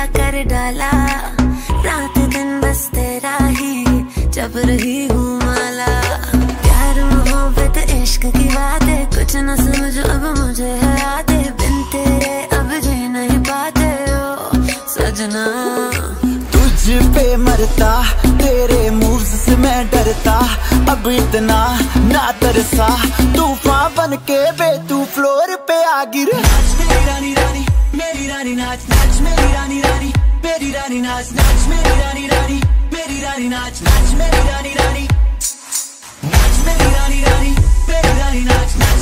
क्या कर डाला, रात दिन बस तेरा ही जब रही हूँ माला। प्यार मोहब्बत इश्क की बातें कुछ न समझो अब मुझे है आते, बिन तेरे अब जी नहीं पाते हो सजना। तुझ पे मरता तेरे मूव्स से मैं डरता, अब इतना ना तरसा, तूफान बन के बे तू फ्लोर पे आ गिर। नाच मेरी रानी रानी मेरी रानी नाच, नाच मेरी रानी रानी मेरी रानी नाच, नाच मेरी रानी रानी मेरी रानी नाच, नाच मेरी रानी रानी, नाच मेरी रानी रानी मेरी रानी नाच।